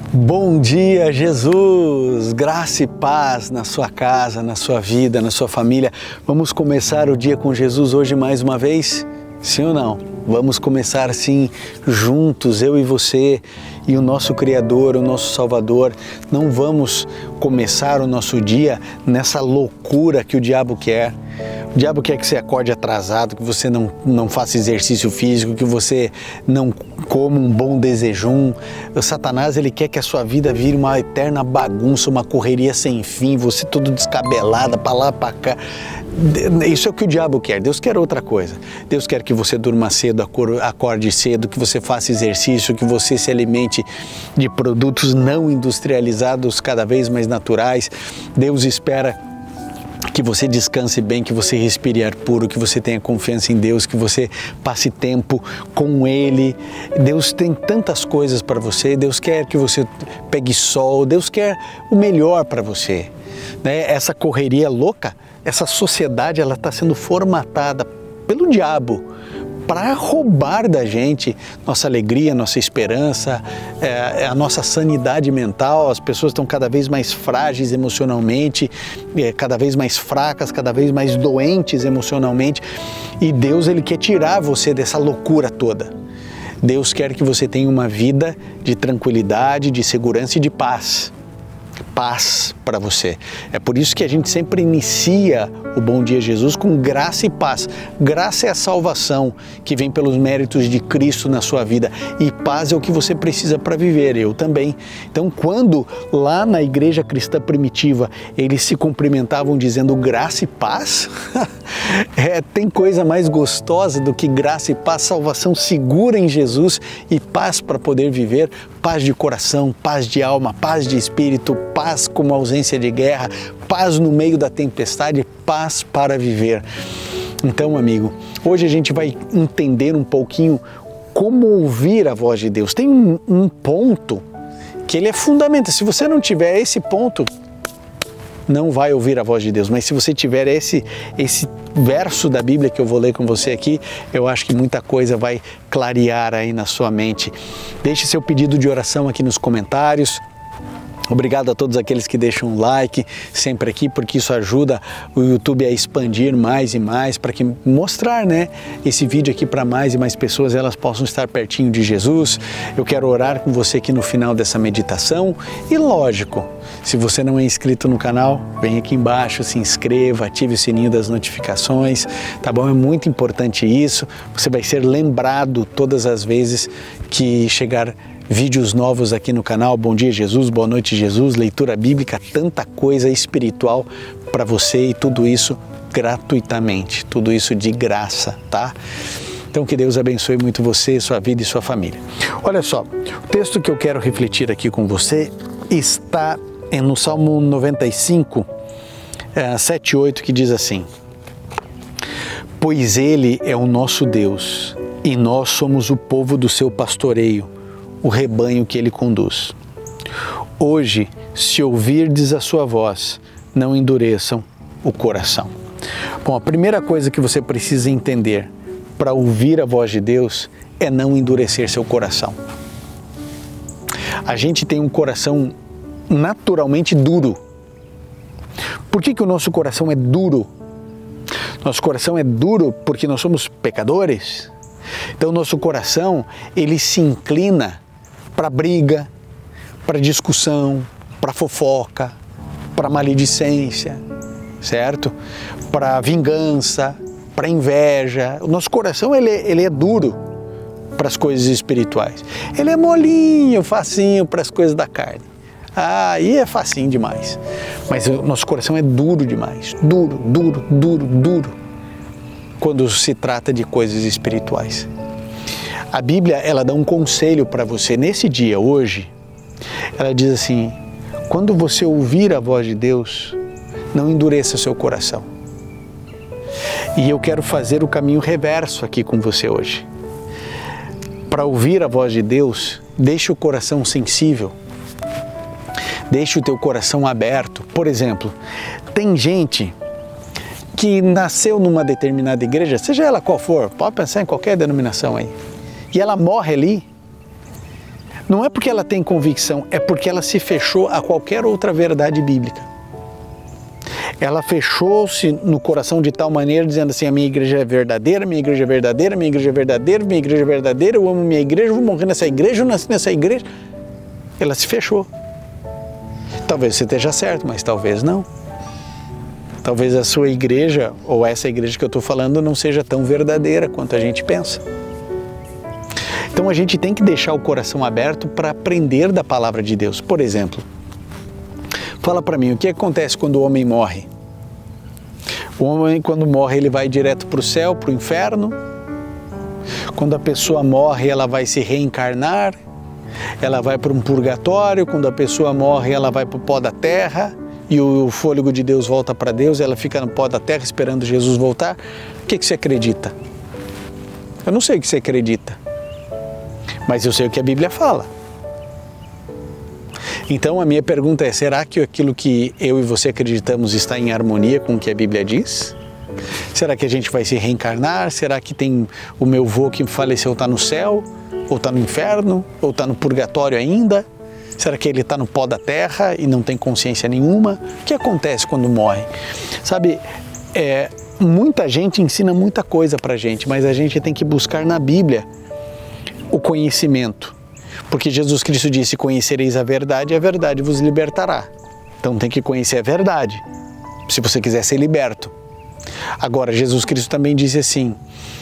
Bom dia, Jesus! Graça e paz na sua casa, na sua vida, na sua família. Vamos começar o dia com Jesus hoje mais uma vez? Sim ou não? Vamos começar sim, juntos, eu e você e o nosso Criador, o nosso Salvador. Não vamos começar o nosso dia nessa loucura que o diabo quer. O diabo quer que você acorde atrasado, que você não faça exercício físico, que você não coma um bom desejum. O Satanás, ele quer que a sua vida vire uma eterna bagunça, uma correria sem fim, você todo descabelado, para lá, para cá. Isso é o que o diabo quer. Deus quer outra coisa. Deus quer que você durma cedo, acorde cedo, que você faça exercício, que você se alimente de produtos não industrializados, cada vez mais naturais. Deus espera que você descanse bem, que você respire ar puro, que você tenha confiança em Deus, que você passe tempo com Ele. Deus tem tantas coisas para você, Deus quer que você pegue sol, Deus quer o melhor para você. Essa correria louca, essa sociedade, ela está sendo formatada pelo diabo para roubar da gente nossa alegria, nossa esperança, a nossa sanidade mental. As pessoas estão cada vez mais frágeis emocionalmente, cada vez mais fracas, cada vez mais doentes emocionalmente. E Deus, Ele quer tirar você dessa loucura toda. Deus quer que você tenha uma vida de tranquilidade, de segurança e de paz. Paz para você. É por isso que a gente sempre inicia o Bom Dia Jesus com graça e paz. Graça é a salvação que vem pelos méritos de Cristo na sua vida, e paz é o que você precisa para viver, eu também. Então, quando lá na igreja cristã primitiva eles se cumprimentavam dizendo graça e paz, tem coisa mais gostosa do que graça e paz, salvação segura em Jesus e paz para poder viver, paz de coração, paz de alma, paz de espírito, paz como ausência de guerra, paz no meio da tempestade, paz para viver. Então, amigo, hoje a gente vai entender um pouquinho como ouvir a voz de Deus. Tem um ponto que ele é fundamental. Se você não tiver esse ponto, não vai ouvir a voz de Deus. Mas se você tiver esse verso da Bíblia que eu vou ler com você aqui, eu acho que muita coisa vai clarear aí na sua mente. Deixe seu pedido de oração aqui nos comentários. Obrigado a todos aqueles que deixam um like sempre aqui, porque isso ajuda o YouTube a expandir mais e mais, para que mostrar, esse vídeo aqui para mais e mais pessoas, elas possam estar pertinho de Jesus. Eu quero orar com você aqui no final dessa meditação e, lógico, se você não é inscrito no canal, vem aqui embaixo, se inscreva, ative o sininho das notificações, tá bom? É muito importante isso. Você vai ser lembrado todas as vezes que chegar vídeos novos aqui no canal. Bom dia, Jesus, boa noite, Jesus, leitura bíblica, tanta coisa espiritual para você, e tudo isso gratuitamente, tudo isso de graça, tá? Então que Deus abençoe muito você, sua vida e sua família. Olha só, o texto que eu quero refletir aqui com você está no Salmo 95, 7 e 8, que diz assim: pois Ele é o nosso Deus e nós somos o povo do seu pastoreio, o rebanho que Ele conduz. Hoje, se ouvirdes a sua voz, não endureçam o coração. Bom, a primeira coisa que você precisa entender para ouvir a voz de Deus é não endurecer seu coração. A gente tem um coração naturalmente duro. Por que o nosso coração é duro? Nosso coração é duro porque nós somos pecadores. Então, nosso coração, ele se inclina para briga, para discussão, para fofoca, para maledicência, certo? Para vingança, para inveja. O nosso coração, ele é duro para as coisas espirituais. Ele é molinho, facinho para as coisas da carne. Aí é facinho demais. Mas o nosso coração é duro demais. Duro, duro, duro, duro, quando se trata de coisas espirituais. A Bíblia, ela dá um conselho para você nesse dia, hoje. Ela diz assim: quando você ouvir a voz de Deus, não endureça seu coração. E eu quero fazer o caminho reverso aqui com você hoje. Para ouvir a voz de Deus, deixe o coração sensível. Deixe o teu coração aberto. Por exemplo, tem gente que nasceu numa determinada igreja, seja ela qual for, pode pensar em qualquer denominação aí, e ela morre ali, Não é porque ela tem convicção, é porque ela se fechou a qualquer outra verdade bíblica. Ela fechou-se no coração de tal maneira, dizendo assim, a minha igreja é verdadeira, minha igreja é verdadeira, minha igreja é verdadeira, minha igreja é verdadeira, eu amo minha igreja, eu vou morrer nessa igreja, eu nasci nessa igreja. Ela se fechou. Talvez você esteja certo, mas talvez não. Talvez a sua igreja, ou essa igreja que eu estou falando, não seja tão verdadeira quanto a gente pensa. Então a gente tem que deixar o coração aberto para aprender da palavra de Deus. Por exemplo, fala para mim, o que acontece quando o homem morre? O homem, quando morre, ele vai direto para o céu, para o inferno. Quando a pessoa morre, ela vai se reencarnar. Ela vai para um purgatório. Quando a pessoa morre, ela vai para o pó da terra. E o fôlego de Deus volta para Deus. Ela fica no pó da terra esperando Jesus voltar. O que você acredita? Eu não sei o que você acredita. Mas eu sei o que a Bíblia fala. Então a minha pergunta é, será que aquilo que eu e você acreditamos está em harmonia com o que a Bíblia diz? Será que a gente vai se reencarnar? Será que tem o meu avô que faleceu está no céu? Ou está no inferno? Ou está no purgatório ainda? Será que ele está no pó da terra e não tem consciência nenhuma? O que acontece quando morre? Sabe, muita gente ensina muita coisa para a gente, mas a gente tem que buscar na Bíblia o conhecimento. Porque Jesus Cristo disse, conhecereis a verdade e a verdade vos libertará. Então tem que conhecer a verdade, se você quiser ser liberto. Agora, Jesus Cristo também disse assim,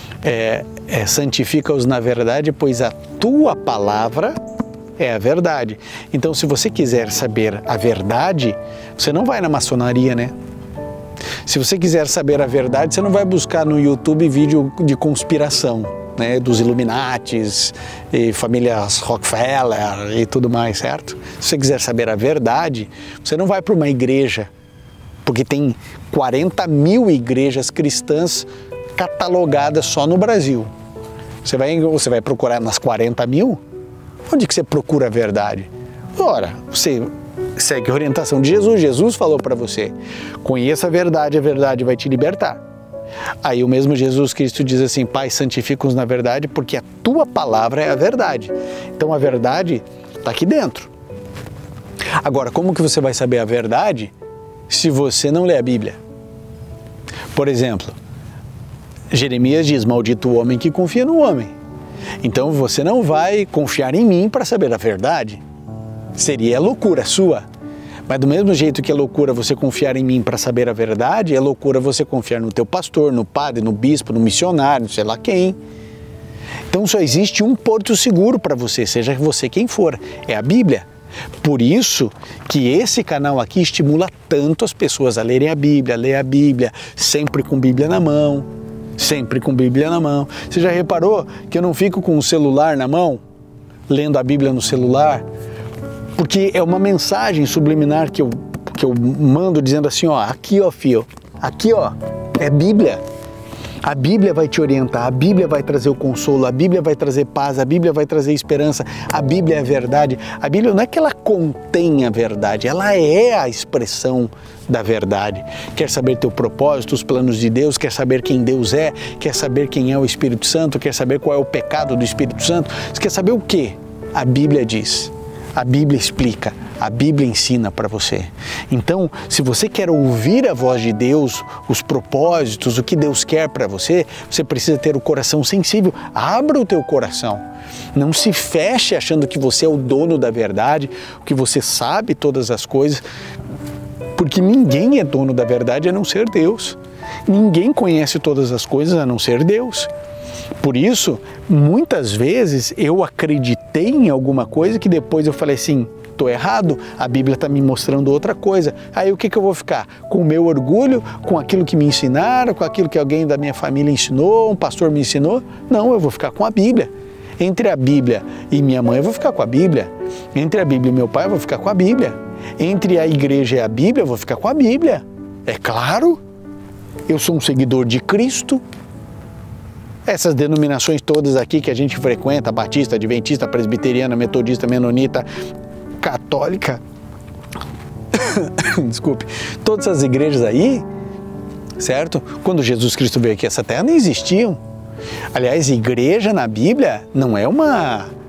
santifica-os na verdade, pois a tua palavra é a verdade. Então, se você quiser saber a verdade, você não vai na maçonaria, né? Se você quiser saber a verdade, você não vai buscar no YouTube vídeo de conspiração, né, dos Illuminatis e famílias Rockefeller e tudo mais, certo? Se você quiser saber a verdade, você não vai para uma igreja, porque tem 40 mil igrejas cristãs catalogadas só no Brasil. Você vai procurar nas 40 mil? Onde que você procura a verdade? Ora, você segue a orientação de Jesus. Jesus falou para você, conheça a verdade vai te libertar. Aí o mesmo Jesus Cristo diz assim, Pai, santifica-os na verdade, porque a tua palavra é a verdade. Então a verdade está aqui dentro. Agora, como que você vai saber a verdade se você não lê a Bíblia? Por exemplo, Jeremias diz, maldito o homem que confia no homem. Então você não vai confiar em mim para saber a verdade. Seria loucura sua. Mas do mesmo jeito que é loucura você confiar em mim para saber a verdade, é loucura você confiar no teu pastor, no padre, no bispo, no missionário, sei lá quem. Então só existe um porto seguro para você, seja você quem for, é a Bíblia. Por isso que esse canal aqui estimula tanto as pessoas a lerem a Bíblia, ler a Bíblia, sempre com Bíblia na mão, sempre com Bíblia na mão. Você já reparou que eu não fico com o celular na mão, lendo a Bíblia no celular? Porque é uma mensagem subliminar que eu mando dizendo assim, ó, aqui ó filho, aqui ó, é Bíblia. A Bíblia vai te orientar, a Bíblia vai trazer o consolo, a Bíblia vai trazer paz, a Bíblia vai trazer esperança, a Bíblia é a verdade. A Bíblia não é que ela contém a verdade, ela é a expressão da verdade. Quer saber teu propósito, os planos de Deus, quer saber quem Deus é, quer saber quem é o Espírito Santo, quer saber qual é o pecado do Espírito Santo, você quer saber o quê? A Bíblia diz. A Bíblia explica, a Bíblia ensina para você. Então, se você quer ouvir a voz de Deus, os propósitos, o que Deus quer para você, você precisa ter o coração sensível. Abra o teu coração. Não se feche achando que você é o dono da verdade, que você sabe todas as coisas, porque ninguém é dono da verdade a não ser Deus. Ninguém conhece todas as coisas a não ser Deus. Por isso, muitas vezes eu acreditei em alguma coisa que depois eu falei assim, estou errado, a Bíblia está me mostrando outra coisa. Aí o que eu vou ficar? Com o meu orgulho, com aquilo que me ensinaram, com aquilo que alguém da minha família ensinou, um pastor me ensinou? Não, eu vou ficar com a Bíblia. Entre a Bíblia e minha mãe eu vou ficar com a Bíblia. Entre a Bíblia e meu pai eu vou ficar com a Bíblia. Entre a igreja e a Bíblia eu vou ficar com a Bíblia. É claro, eu sou um seguidor de Cristo. Essas denominações todas aqui que a gente frequenta, batista, adventista, presbiteriana, metodista, menonita, católica, desculpe, todas essas igrejas aí, certo? Quando Jesus Cristo veio aqui essa terra não existiam. Aliás, igreja na Bíblia não é uma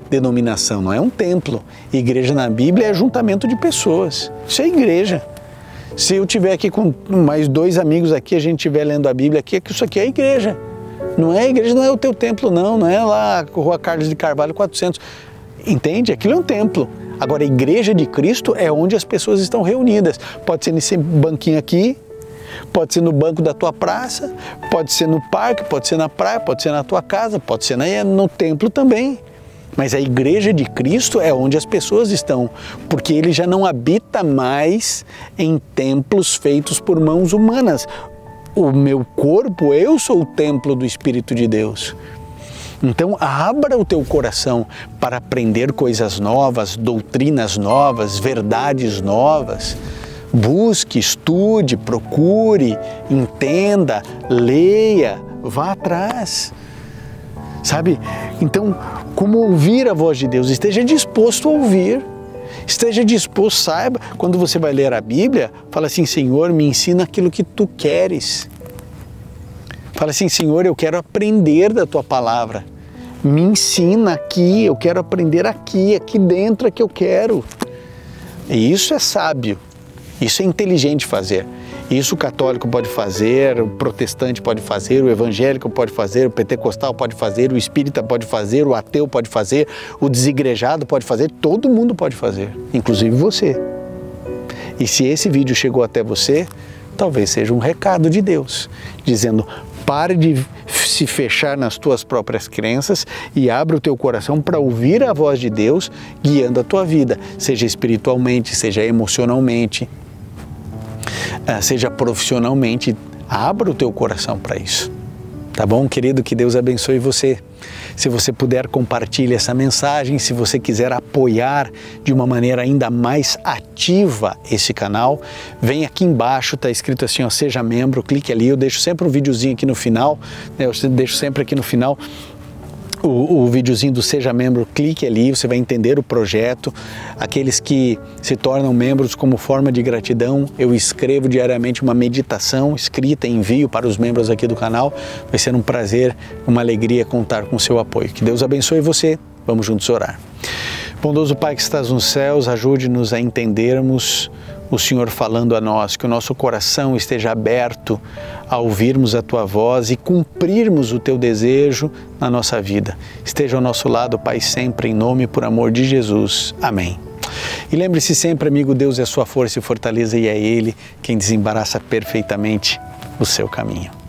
denominação, não é um templo. Igreja na Bíblia é ajuntamento de pessoas. Isso é igreja. Se eu estiver aqui com mais 2 amigos aqui, a gente estiver lendo a Bíblia aqui, isso aqui é igreja. Não é igreja, não é o teu templo não é lá Rua Carlos de Carvalho 400. Entende? Aquilo é um templo. Agora, a igreja de Cristo é onde as pessoas estão reunidas. Pode ser nesse banquinho aqui, pode ser no banco da tua praça, pode ser no parque, pode ser na praia, pode ser na tua casa, pode ser no templo também. Mas a igreja de Cristo é onde as pessoas estão, porque ele já não habita mais em templos feitos por mãos humanas. O meu corpo, eu sou o templo do Espírito de Deus. Então, abra o teu coração para aprender coisas novas, doutrinas novas, verdades novas. Busque, estude, procure, entenda, leia, vá atrás. Sabe? Então, como ouvir a voz de Deus? Esteja disposto a ouvir. Esteja disposto, saiba, quando você vai ler a Bíblia, fala assim, Senhor, me ensina aquilo que Tu queres. Fala assim, Senhor, eu quero aprender da Tua palavra. Me ensina aqui, eu quero aprender aqui dentro é que eu quero. E isso é sábio, isso é inteligente fazer. Isso o católico pode fazer, o protestante pode fazer, o evangélico pode fazer, o pentecostal pode fazer, o espírita pode fazer, o ateu pode fazer, o desigrejado pode fazer, todo mundo pode fazer, inclusive você. E se esse vídeo chegou até você, talvez seja um recado de Deus, dizendo, pare de se fechar nas tuas próprias crenças e abra o teu coração para ouvir a voz de Deus guiando a tua vida, seja espiritualmente, seja emocionalmente, seja profissionalmente. Abra o teu coração para isso. Tá bom, querido? Que Deus abençoe você. Se você puder, compartilhe essa mensagem. Se você quiser apoiar de uma maneira ainda mais ativa esse canal, vem aqui embaixo, está escrito assim, ó, seja membro, clique ali. Eu deixo sempre um videozinho aqui no final, né? Eu deixo sempre aqui no final o videozinho do Seja Membro, clique ali, você vai entender o projeto. Aqueles que se tornam membros como forma de gratidão, eu escrevo diariamente uma meditação escrita e envio para os membros aqui do canal. Vai ser um prazer, uma alegria contar com o seu apoio. Que Deus abençoe você. Vamos juntos orar. Bondoso Pai que estás nos céus, ajude-nos a entendermos o Senhor falando a nós, que o nosso coração esteja aberto a ouvirmos a Tua voz e cumprirmos o Teu desejo na nossa vida. Esteja ao nosso lado, Pai, sempre, em nome e por amor de Jesus. Amém. E lembre-se sempre, amigo, Deus é a sua força e fortaleza e é Ele quem desembaraça perfeitamente o seu caminho.